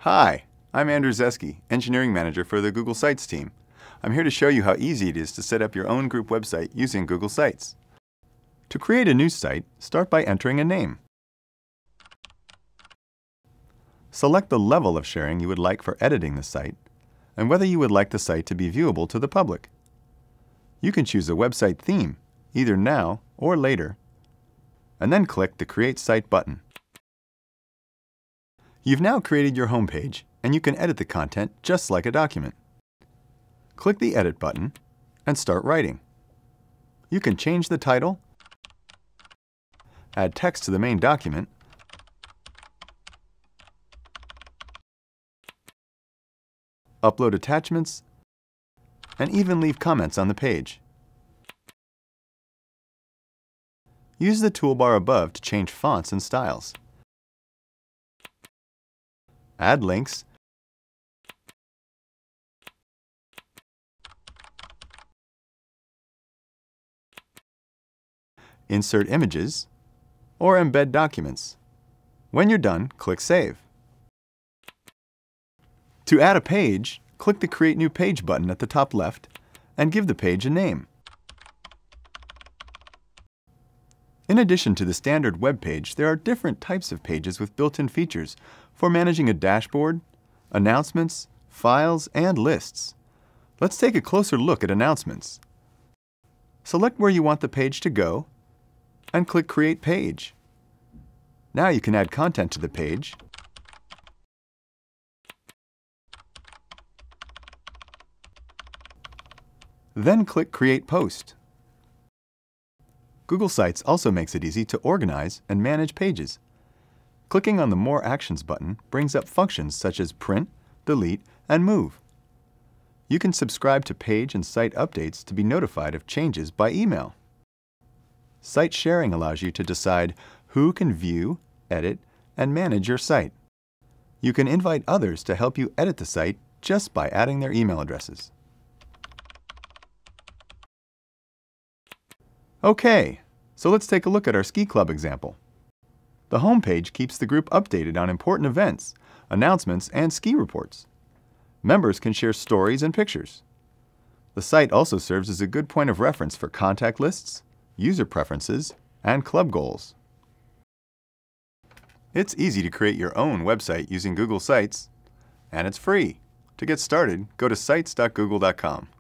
Hi, I'm Andrew Zeski, Engineering Manager for the Google Sites team. I'm here to show you how easy it is to set up your own group website using Google Sites. To create a new site, start by entering a name. Select the level of sharing you would like for editing the site, and whether you would like the site to be viewable to the public. You can choose a website theme, either now or later, and then click the Create Site button. You've now created your homepage, and you can edit the content just like a document. Click the Edit button and start writing. You can change the title, add text to the main document, upload attachments, and even leave comments on the page. Use the toolbar above to change fonts and styles. Add links, insert images, or embed documents. When you're done, click Save. To add a page, click the Create New Page button at the top left and give the page a name. In addition to the standard web page, there are different types of pages with built-in features for managing a dashboard, announcements, files, and lists. Let's take a closer look at announcements. Select where you want the page to go and click Create Page. Now you can add content to the page, then click Create Post. Google Sites also makes it easy to organize and manage pages. Clicking on the More Actions button brings up functions such as print, delete, and move. You can subscribe to page and site updates to be notified of changes by email. Site sharing allows you to decide who can view, edit, and manage your site. You can invite others to help you edit the site just by adding their email addresses. Okay, so let's take a look at our ski club example. The home page keeps the group updated on important events, announcements, and ski reports. Members can share stories and pictures. The site also serves as a good point of reference for contact lists, user preferences, and club goals. It's easy to create your own website using Google Sites, and it's free. To get started, go to sites.google.com.